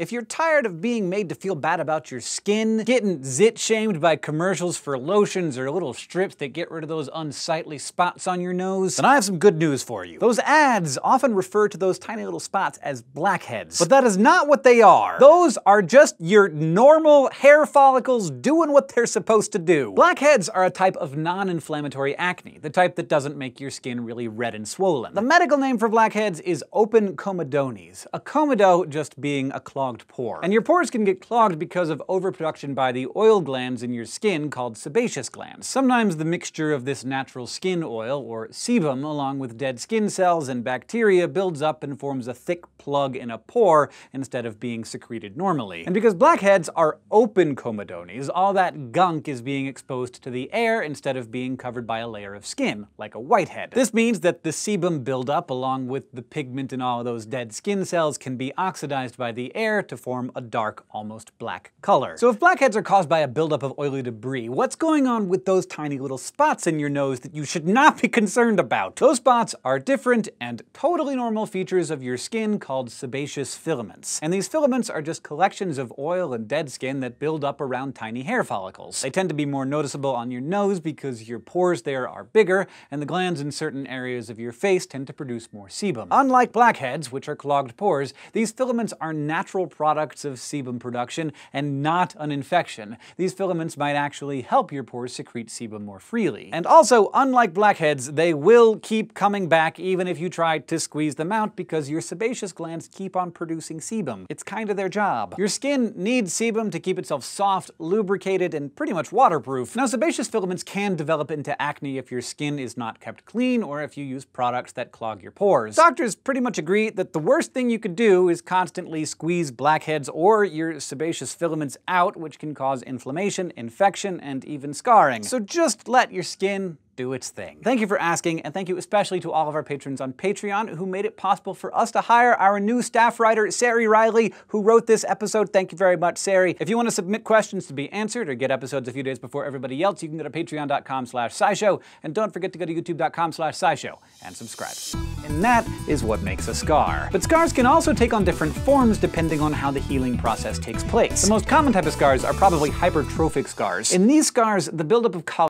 If you're tired of being made to feel bad about your skin, getting zit-shamed by commercials for lotions or little strips that get rid of those unsightly spots on your nose, then I have some good news for you. Those ads often refer to those tiny little spots as blackheads, but that is not what they are. Those are just your normal hair follicles doing what they're supposed to do. Blackheads are a type of non-inflammatory acne, the type that doesn't make your skin really red and swollen. The medical name for blackheads is open comedones, a comedo just being a clogged pore. And your pores can get clogged because of overproduction by the oil glands in your skin called sebaceous glands. Sometimes the mixture of this natural skin oil, or sebum, along with dead skin cells and bacteria builds up and forms a thick plug in a pore instead of being secreted normally. And because blackheads are open comedones, all that gunk is being exposed to the air instead of being covered by a layer of skin, like a whitehead. This means that the sebum buildup, along with the pigment in all of those dead skin cells, can be oxidized by the air to form a dark, almost black color. So if blackheads are caused by a buildup of oily debris, what's going on with those tiny little spots in your nose that you should not be concerned about? Those spots are different and totally normal features of your skin called sebaceous filaments. And these filaments are just collections of oil and dead skin that build up around tiny hair follicles. They tend to be more noticeable on your nose because your pores there are bigger, and the glands in certain areas of your face tend to produce more sebum. Unlike blackheads, which are clogged pores, these filaments are natural products of sebum production and not an infection. These filaments might actually help your pores secrete sebum more freely. And also, unlike blackheads, they will keep coming back even if you try to squeeze them out because your sebaceous glands keep on producing sebum. It's kind of their job. Your skin needs sebum to keep itself soft, lubricated, and pretty much waterproof. Now, sebaceous filaments can develop into acne if your skin is not kept clean or if you use products that clog your pores. Doctors pretty much agree that the worst thing you could do is constantly squeeze blackheads or your sebaceous filaments out, which can cause inflammation, infection, and even scarring. So just let your skin do its thing. Thank you for asking, and thank you especially to all of our patrons on Patreon who made it possible for us to hire our new staff writer, Sari Riley, who wrote this episode. Thank you very much, Sari. If you want to submit questions to be answered or get episodes a few days before everybody else, you can go to patreon.com/scishow, and don't forget to go to youtube.com/scishow and subscribe. And that is what makes a scar. But scars can also take on different forms depending on how the healing process takes place. The most common type of scars are probably hypertrophic scars. In these scars, the buildup of collagen